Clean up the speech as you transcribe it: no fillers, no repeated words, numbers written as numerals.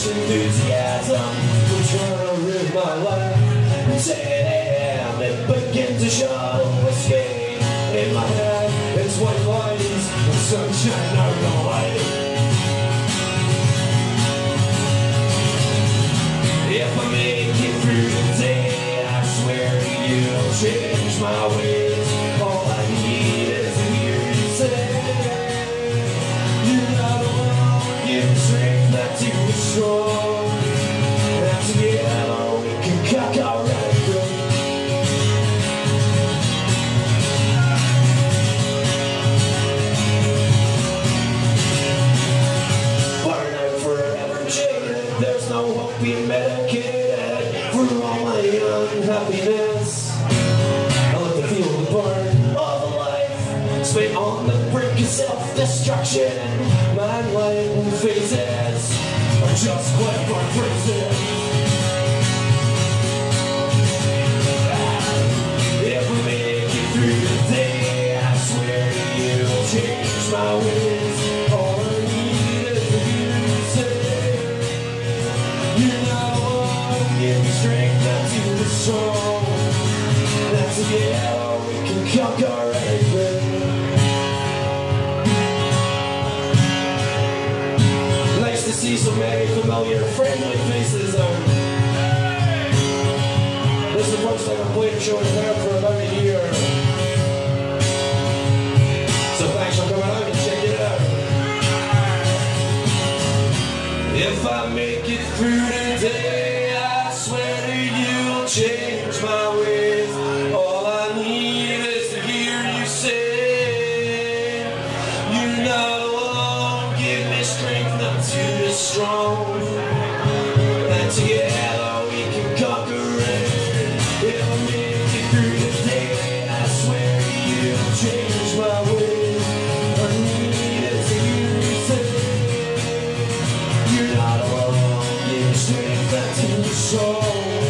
such enthusiasm for trying to live my life. 10 a.m. it begins to show escape in my head. It's white lines and sunshine out the light. If I make it through the day, I swear you'll change my ways. All I need is to hear you say, you're not alone, give me strength not to be strong. And together we can conquer our right. Burnout forever jaded, there's no hope being medicated for all my unhappiness. I let the feel the burn of a life spent on the brink of self-destruction. My life phases are just clever phrases. If we make it through the day, I swear you'll change my ways. All I need is for you to say, you're not alone, give me strength not to be strong. And together we can conquer anything. Nice to see so many familiar, friendly faces. This is the first time I've played a show in Perth for about a year. So thanks for coming out and check it out. If I make it through today, I swear to you I'll change my ways. All I need is to hear you say, you're not alone, give me strength not to be strong. And together we can conquer it. If I make it through the day, I swear you'll change my ways. I need it to hear you say, you're not alone, give me strength not to be strong.